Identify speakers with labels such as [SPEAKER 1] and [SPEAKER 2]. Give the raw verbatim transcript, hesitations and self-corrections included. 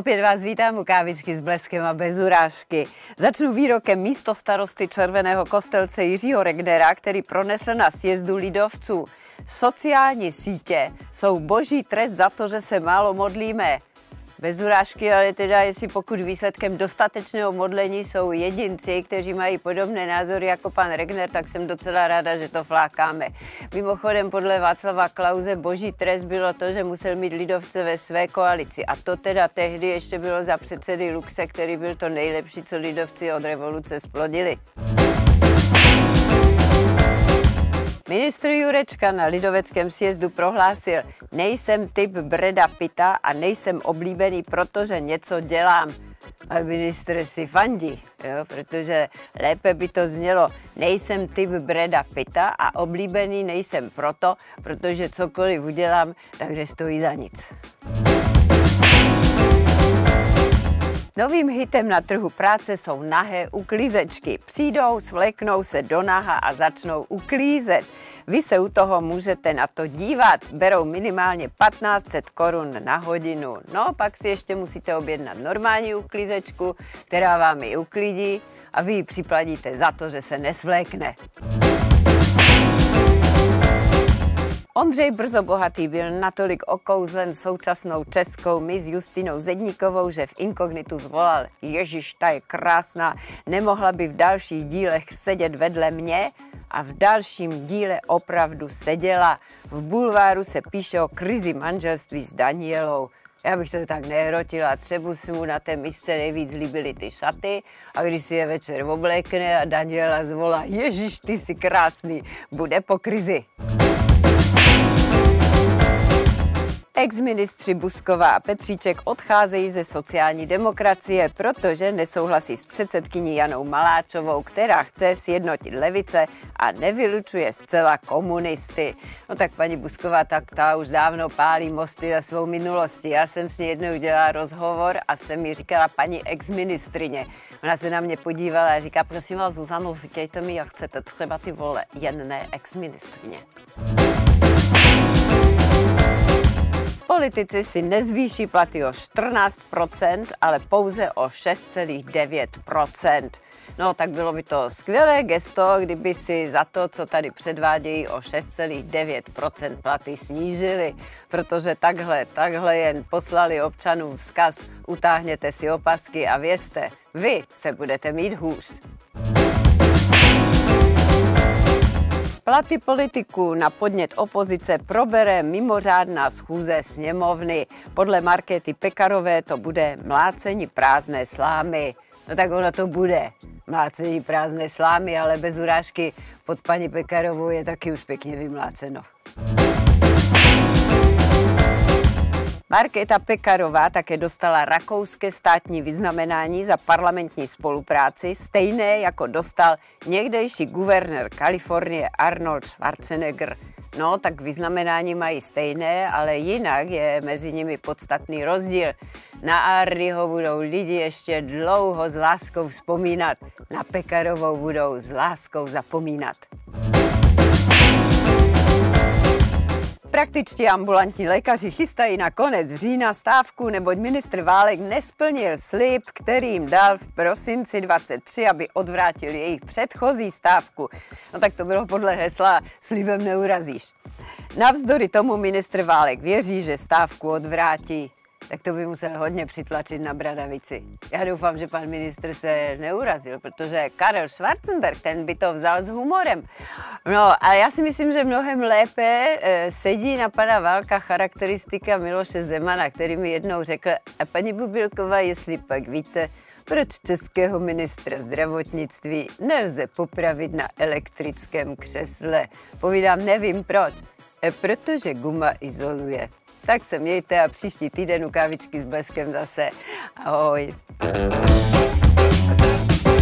[SPEAKER 1] Opět vás vítám u kávičky s bleskem a bez urážky. Začnu výrokem místostarosty Červeného Kostelce Jiřího Regnera, který pronesl na sjezdu lidovců. Sociální sítě jsou boží trest za to, že se málo modlíme. Bez urážky, ale teda jestli pokud výsledkem dostatečného modlení jsou jedinci, kteří mají podobné názory jako pan Regner, tak jsem docela ráda, že to flákáme. Mimochodem podle Václava Klause boží trest bylo to, že musel mít lidovce ve své koalici. A to teda tehdy ještě bylo za předsedy Luxe, který byl to nejlepší, co lidovci od revoluce splodili. Ministr Jurečka na lidoveckém sjezdu prohlásil: nejsem typ Breda Pitta a nejsem oblíbený, protože něco dělám. A ministr si fandí, jo, protože lépe by to znělo: nejsem typ Breda Pitta a oblíbený nejsem proto, protože cokoliv udělám, takže stojí za nic. Novým hitem na trhu práce jsou nahé uklízečky. Přijdou, svléknou se do naha a začnou uklízet. Vy se u toho můžete na to dívat. Berou minimálně patnáct set korun na hodinu. No, pak si ještě musíte objednat normální uklízečku, která vám ji uklidí a vy ji připlatíte za to, že se nesvlékne. Ondřej Brzo Bohatý byl natolik okouzlen současnou českou miss Justinou Zedníkovou, že v inkognitu zvolal: Ježiš, ta je krásná, nemohla by v dalších dílech sedět vedle mě? A v dalším díle opravdu seděla. V bulváru se píše o krizi manželství s Danielou. Já bych to tak nehrotila, třeba si mu na té misce nejvíc líbily ty šaty a když si je večer oblékne a Daniela zvolá: Ježiš, ty jsi krásný, bude po krizi. Ex-ministři Busková a Petříček odcházejí ze sociální demokracie, protože nesouhlasí s předsedkyní Janou Maláčovou, která chce sjednotit levice a nevylučuje zcela komunisty. No tak paní Busková, tak ta už dávno pálí mosty za svou minulostí. Já jsem s ní jednou dělala rozhovor a jsem mi říkala: paní ex-ministrině. Ona se na mě podívala a říká: prosím vás, Zuzano, říkejte mi, jak chcete, třeba ty vole, jen ne ex-ministrině. Politici si nezvýší platy o čtrnáct procent, ale pouze o šest celá devět procent. No tak bylo by to skvělé gesto, kdyby si za to, co tady předvádějí, o šest celá devět procent platy snížili, protože takhle, takhle jen poslali občanům vzkaz: utáhněte si opasky a vězte, vy se budete mít hůř. Platy politiků na podnět opozice probere mimořádná schůze sněmovny. Podle Markéty Pekarové to bude mlácení prázdné slámy. No tak ono to bude mlácení prázdné slámy, ale bez urážky, pod paní Pekarovou je taky už pěkně vymláceno. Markéta Pekarová také dostala rakouské státní vyznamenání za parlamentní spolupráci, stejné jako dostal někdejší guvernér Kalifornie Arnold Schwarzenegger. No, tak vyznamenání mají stejné, ale jinak je mezi nimi podstatný rozdíl. Na Arryho budou lidi ještě dlouho s láskou vzpomínat, na Pekarovou budou s láskou zapomínat. Praktičtí ambulantní lékaři chystají na konec října stávku, neboť ministr Válek nesplnil slib, který jim dal v prosinci dvacet tři, aby odvrátil jejich předchozí stávku. No tak to bylo podle hesla slibem neurazíš. Navzdory tomu ministr Válek věří, že stávku odvrátí. Tak to by musel hodně přitlačit na bradavici. Já doufám, že pan ministr se neurazil, protože Karel Schwarzenberg, ten by to vzal s humorem. No a já si myslím, že mnohem lépe e, sedí na pana Válka charakteristika Miloše Zemana, který mi jednou řekl: a paní Bubilková, jestli pak víte, proč českého ministra zdravotnictví nelze popravit na elektrickém křesle? Povídám: nevím proč. E, protože guma izoluje. Tak se mějte a příští týden u kávičky s bleskem zase. Ahoj.